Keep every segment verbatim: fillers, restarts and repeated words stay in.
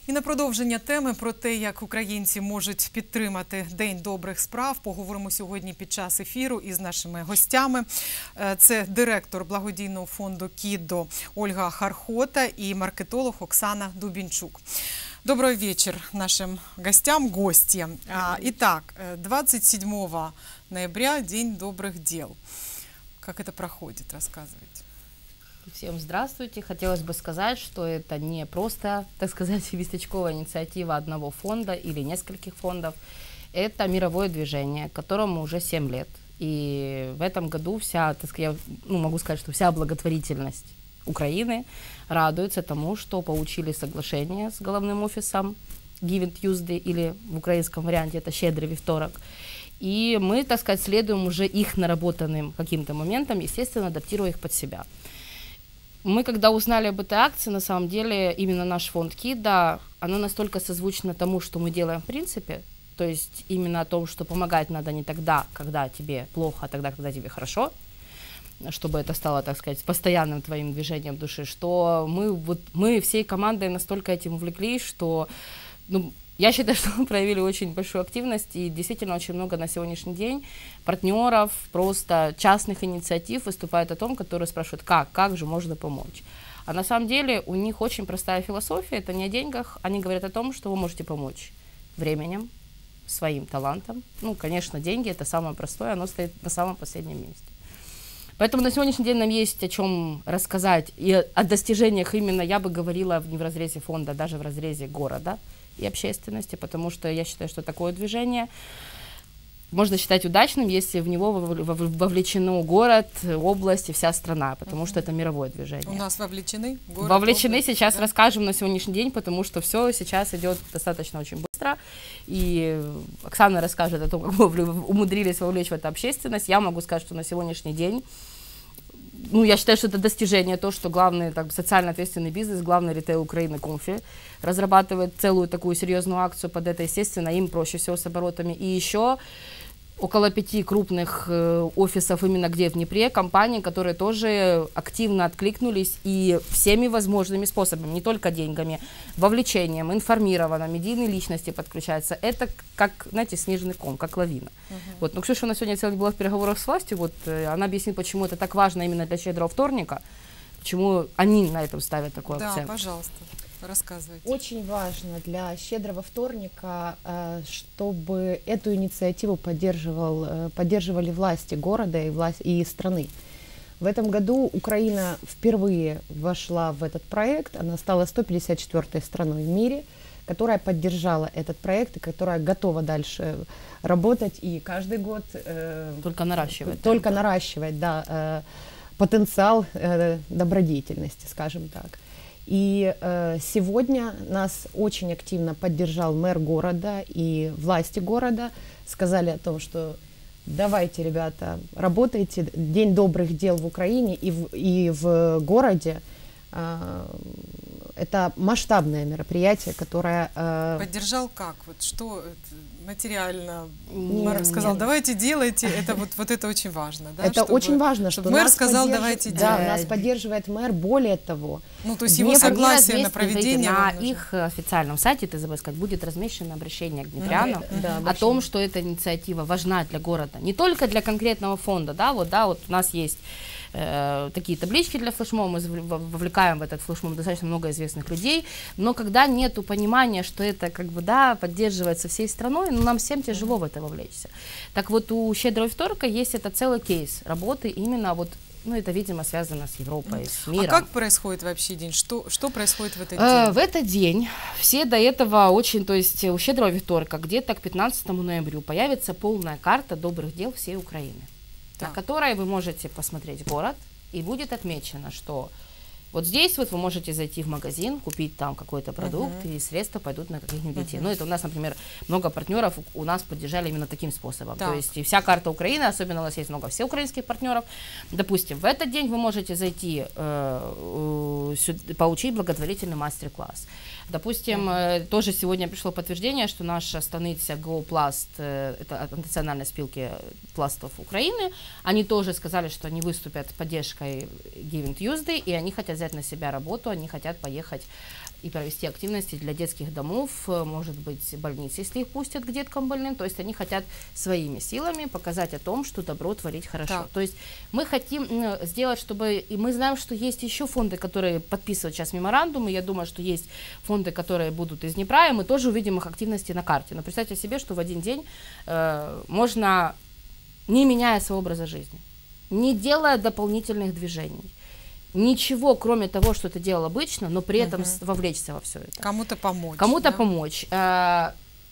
І на продовження теми про те, як українці можуть підтримати День добрих справ, поговоримо сьогодні під час ефіру із нашими гостями. Це директор благодійного фонду «Кідо» Ольга Хархота и маркетолог Оксана Дубинчук. Добрый вечер нашим гостям, гостьям. Итак, двадцать седьмого ноября – День добрых дел. Как это проходит, рассказывайте. Всем здравствуйте. Хотелось бы сказать, что это не просто, так сказать, местечковая инициатива одного фонда или нескольких фондов. Это мировое движение, которому уже семь лет. И в этом году вся, так сказать, я, ну, могу сказать, что вся благотворительность Украины радуется тому, что получили соглашение с головным офисом Giving Tuesday, или в украинском варианте это «Щедрый вівторок». И мы, так сказать, следуем уже их наработанным каким-то моментам, естественно, адаптируя их под себя. Мы, когда узнали об этой акции, на самом деле, именно наш фонд «Кидо», оно настолько созвучно тому, что мы делаем в принципе, то есть именно о том, что помогать надо не тогда, когда тебе плохо, а тогда, когда тебе хорошо, чтобы это стало, так сказать, постоянным твоим движением души, что мы, вот, мы всей командой настолько этим увлеклись, что, ну, я считаю, что мы проявили очень большую активность, и действительно очень много на сегодняшний день партнеров, просто частных инициатив выступают о том, которые спрашивают, как, как же можно помочь. А на самом деле у них очень простая философия, это не о деньгах, они говорят о том, что вы можете помочь временем, своим талантом. Ну, конечно, деньги – это самое простое, оно стоит на самом последнем месте. Поэтому на сегодняшний день нам есть о чем рассказать, и о достижениях именно я бы говорила не в разрезе фонда, а даже в разрезе города и общественности, потому что я считаю, что такое движение можно считать удачным, если в него вовлечено город, область и вся страна, потому что это мировое движение. У нас вовлечены город, Вовлечены область, сейчас, да? Расскажем на сегодняшний день, потому что все сейчас идет достаточно очень быстро, и Оксана расскажет о том, как мы умудрились вовлечь в это общественность. Я могу сказать, что на сегодняшний день, ну, я считаю, что это достижение, то, что главный так, социально ответственный бизнес, главный ритейл Украины Комфи разрабатывает целую такую серьезную акцию под это, естественно, им проще всего с оборотами. И еще около пяти крупных э, офисов именно где в Днепре, компаний, которые тоже активно откликнулись и всеми возможными способами, не только деньгами, вовлечением, информированно, медийные личности подключаются. Это как, знаете, снежный ком, как лавина. Uh-huh. Вот. Но Ксюша у нас сегодня целый была в переговорах с властью, вот, э, она объяснит, почему это так важно именно для «Щедрого вторника», почему они на этом ставят такой да, акцент. Да, пожалуйста. Рассказывайте. Очень важно для «Щедрого вторника», чтобы эту инициативу поддерживал, поддерживали власти города и, власть, и страны. В этом году Украина впервые вошла в этот проект. Она стала сто пятьдесят четвёртой страной в мире, которая поддержала этот проект и которая готова дальше работать и каждый год только наращивать. Только да. наращивать, да, потенциал добродетельности, скажем так. И э, сегодня нас очень активно поддержал мэр города и власти города. Сказали о том, что давайте, ребята, работайте. День добрых дел в Украине и в, и в городе. Э, это масштабное мероприятие, которое... Э, Поддержал как? Вот что материально? Мэр сказал, давайте делайте, это вот, вот это очень важно. Да? Это чтобы, очень важно, что мэр сказал, давайте да, делать. Да, нас поддерживает мэр, более того. Ну, то есть его согласие на проведение... На их официальном сайте, ты забыл сказать, будет размещено обращение к днепрянам mm-hmm. да, о том, что эта инициатива важна для города, не только для конкретного фонда, да, вот, да, вот у нас есть э, такие таблички для флешмоба, мы вовлекаем в этот флешмоб достаточно много известных людей, но когда нету понимания, что это как бы, да, поддерживается всей страной, ну, нам всем тяжело в это вовлечься. Так вот, у «Щедрого вторника» есть это целый кейс работы именно вот, ну, это, видимо, связано с Европой, с миром. А как происходит вообще день? Что, что происходит в этот день? Э, в этот день все до этого очень, то есть у «Щедрого вівторка» где-то к пятнадцатому ноября появится полная карта добрых дел всей Украины, так. на которой вы можете посмотреть город, и будет отмечено, что вот здесь вот вы можете зайти в магазин, купить там какой-то продукт, uh-huh. и средства пойдут на каких-нибудь детей. Uh-huh. Ну, это у нас, например, много партнеров у нас поддержали именно таким способом. Так. То есть и вся карта Украины, особенно у нас есть много всеукраинских партнеров. Допустим, в этот день вы можете зайти, э, сюда, получить благотворительный мастер-класс. Допустим, uh-huh. тоже сегодня пришло подтверждение, что наша станица GoPlast, это от национальной спилки пластов Украины, они тоже сказали, что они выступят с поддержкой Giving Tuesday, и они хотят взять на себя работу, они хотят поехать и провести активности для детских домов, может быть, больниц, если их пустят к деткам больным. То есть они хотят своими силами показать о том, что добро творить хорошо. Так. То есть мы хотим сделать, чтобы... И мы знаем, что есть еще фонды, которые подписывают сейчас меморандумы. Я думаю, что есть фонды, которые будут из Днепра, и мы тоже увидим их активности на карте. Но представьте себе, что в один день э, можно, не меняя своего образа жизни, не делая дополнительных движений, ничего, кроме того, что ты делал обычно, но при этом uh-huh. вовлечься во все это. Кому-то помочь. Кому-то да? помочь. Э,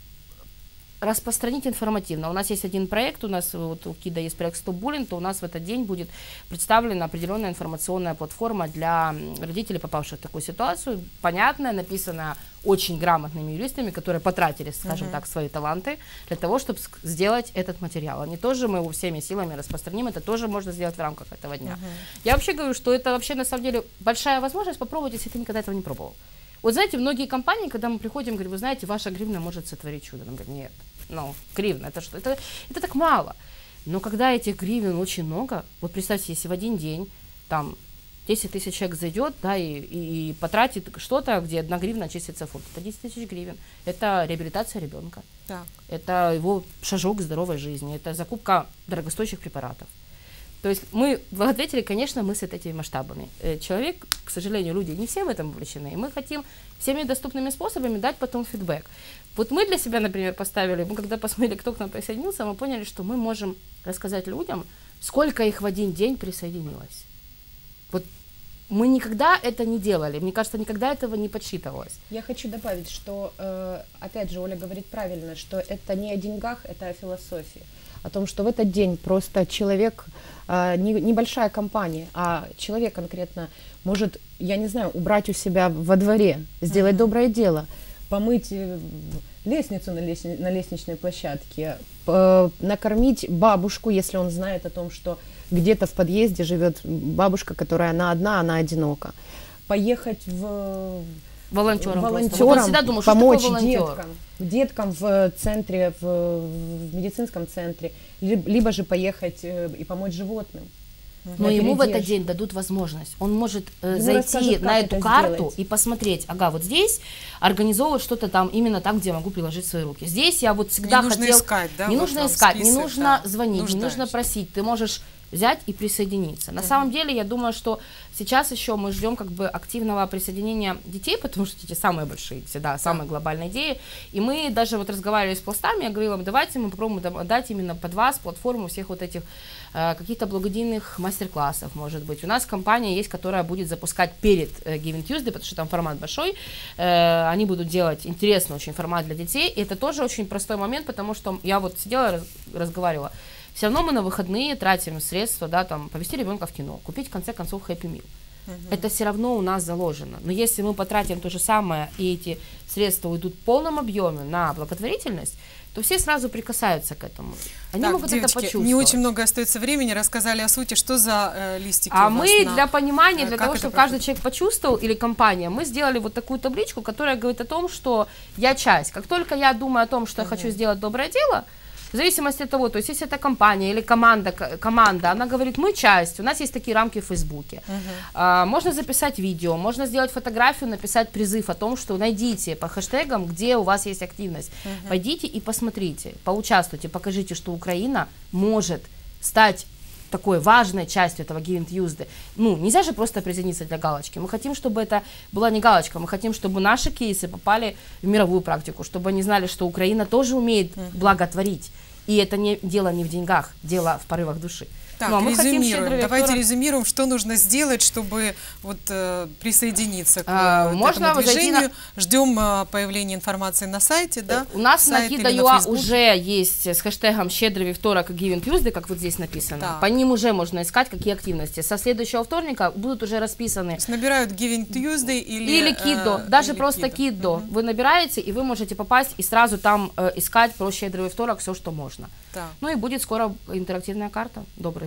распространить информативно. У нас есть один проект, у нас вот у КИДа есть проект Stop Bullying, то у нас в этот день будет представлена определенная информационная платформа для родителей, попавших в такую ситуацию, понятная, написанная очень грамотными юристами, которые потратили, скажем uh-huh. так, свои таланты для того, чтобы сделать этот материал. Они тоже, мы его всеми силами распространим, это тоже можно сделать в рамках этого дня. Uh-huh. Я вообще говорю, что это вообще на самом деле большая возможность попробовать, если ты никогда этого не пробовал. Вот знаете, многие компании, когда мы приходим, говорят, вы знаете, ваша гривна может сотворить чудо. Нам говорят, нет, ну, гривна, это что? Это, это так мало. Но когда этих гривен очень много, вот представьте, если в один день там десять тысяч человек зайдет, да, и, и, и потратит что-то, где одна гривна чистится фунт, это десять тысяч гривен. Это реабилитация ребенка, так. это его шажок к здоровой жизни, это закупка дорогостоящих препаратов. То есть мы, благотворители, конечно, мыслят этими масштабами. Человек, к сожалению, люди не все в этом увлечены, и мы хотим всеми доступными способами дать потом фидбэк. Вот мы для себя, например, поставили, мы когда посмотрели, кто к нам присоединился, мы поняли, что мы можем рассказать людям, сколько их в один день присоединилось. Вот мы никогда это не делали, мне кажется, никогда этого не подсчитывалось. Я хочу добавить, что, опять же, Оля говорит правильно, что это не о деньгах, это о философии. О том, что в этот день просто человек, не, небольшая компания, а человек конкретно может, я не знаю, убрать у себя во дворе, сделать mm-hmm. доброе дело, помыть лестницу на, лестни, на лестничной площадке, накормить бабушку, если он знает о том, что где-то в подъезде живет бабушка, которая она одна, она одинока, поехать в... Волонтерам, волонтерам всегда думал, помочь что деткам, деткам в центре, в, в медицинском центре, либо же поехать и помочь животным. Но ему в этот день дадут возможность. Он может э, зайти расскажет, на эту карту сделать. И посмотреть, ага, вот здесь организовывать что-то там именно там, где я могу приложить свои руки. Здесь я вот всегда не хотел... Нужно искать, да, не вот нужно искать, список, не нужно да, звонить, нуждаешься. Не нужно просить. Ты можешь взять и присоединиться. На uh-huh. самом деле, я думаю, что сейчас еще мы ждем как бы активного присоединения детей, потому что эти самые большие всегда, самые uh-huh. глобальные идеи. И мы даже вот разговаривали с пластами, я говорила, давайте мы попробуем дать именно под вас платформу всех вот этих э, каких-то благодійных мастер-классов, может быть. У нас компания есть, которая будет запускать перед э, Giving Tuesday, потому что там формат большой. Э, они будут делать интересный очень формат для детей. И это тоже очень простой момент, потому что я вот сидела, раз, разговаривала. Все равно мы на выходные тратим средства, да, там, повезти ребенка в кино, купить, в конце концов, Happy Meal. Uh-huh. Это все равно у нас заложено. Но если мы потратим то же самое, и эти средства уйдут в полном объеме на благотворительность, то все сразу прикасаются к этому. Они так, могут девочки, это почувствовать. Не очень много остается времени, рассказали о сути, что за э, листики а у вас мы на... для понимания, для как того, чтобы проходит? каждый человек почувствовал, или компания, мы сделали вот такую табличку, которая говорит о том, что я часть. Как только я думаю о том, что uh-huh. я хочу сделать доброе дело, в зависимости от того, то есть если это компания или команда, команда, она говорит, мы часть, у нас есть такие рамки в Фейсбуке. Uh-huh. А, можно записать видео, можно сделать фотографию, написать призыв о том, что найдите по хэштегам, где у вас есть активность. Uh-huh. Пойдите и посмотрите, поучаствуйте, покажите, что Украина может стать такой важной частью этого Giving Tuesday. Ну, нельзя же просто присоединиться для галочки. Мы хотим, чтобы это была не галочка, мы хотим, чтобы наши кейсы попали в мировую практику, чтобы они знали, что Украина тоже умеет uh-huh. благотворить. И это не, дело не в деньгах, дело в порывах души. Так, ну, а мы резюмируем. хотим Давайте втором... резюмируем, что нужно сделать, чтобы вот, э, присоединиться к а, э, можно этому движению. На... Ждем э, появления информации на сайте. Да? У нас Сайт на KIDA.ua уже есть с хэштегом «Щедрый вторник» и Giving Tuesday, как вот здесь написано. Так. По ним уже можно искать, какие активности. Со следующего вторника будут уже расписаны. То есть набирают Giving Tuesday или... Или KIDO, э, даже или просто KIDO. Угу. Вы набираете, и вы можете попасть и сразу там э, искать про «Щедрый вторник» все, что можно. Так. Ну и будет скоро интерактивная карта. Добрый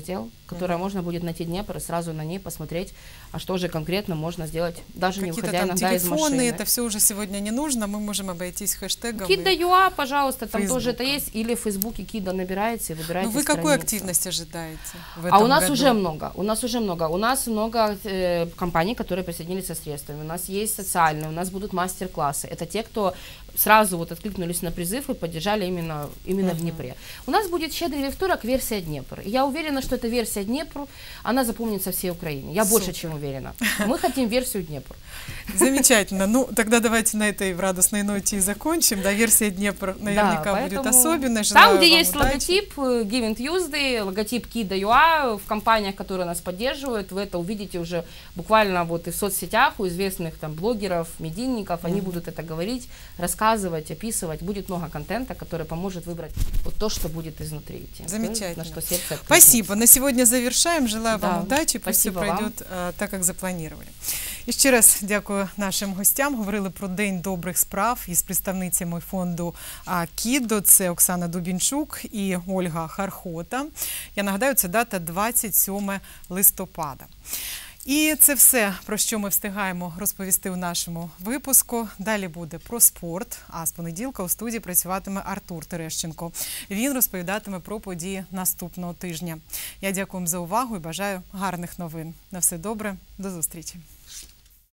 раздел, который можно будет найти Днепр и сразу на ней посмотреть, а что же конкретно можно сделать, даже не Какие-то выходя там иногда из телефоны, машины. это все уже сегодня не нужно, мы можем обойтись хэштегом. и- Кида.юа, пожалуйста, там тоже это Фейсбуком. есть. Или в Фейсбуке Кида набираете и выбираете Ну вы какую страницу. активность ожидаете в этом А у нас году? уже много, у нас уже много. У нас много э, компаний, которые присоединились со средствами. У нас есть социальные, у нас будут мастер-классы. Это те, кто сразу вот откликнулись на призыв и поддержали именно, именно в Днепре. У нас будет щедрый вівторок, версия Днепр. Я уверена, что эта версия Днепр, она запомнится всей Украине. Я больше Супер. чем уверена. Мы хотим версию Днепр. Замечательно. Ну, тогда давайте на этой радостной ноте и закончим. Да, версия Днепр наверняка Да, будет поэтому особенной. Там, Желаю где вам есть удачи. логотип э, Giving Tuesday, логотип Kida.ua, в компаниях, которые нас поддерживают, вы это увидите уже буквально вот и в соцсетях у известных там блогеров, медийников, они будут это говорить, рассказывать, описывать. Будет много контента, который поможет выбрать вот то, что будет изнутри идти. То, Замечательно. На что сердце откликнется. Спасибо. На сегодня завершаем. Желаю Да, вам удачі. Пусть все спасибо вам. пройдет а, так, як запланували. І ще раз дякую нашим гостям. Говорили про День добрих справ із представницями фонду а, «Кідо». Це Оксана Дубінчук і Ольга Хархота. Я нагадаю, це дата двадцять сьоме листопада. І це все, про що ми встигаємо розповісти у нашому випуску. Далі буде про спорт, а з понеділка у студії працюватиме Артур Терещенко. Він розповідатиме про події наступного тижня. Я дякую вам за увагу і бажаю гарних новин. На все добре, до зустрічі.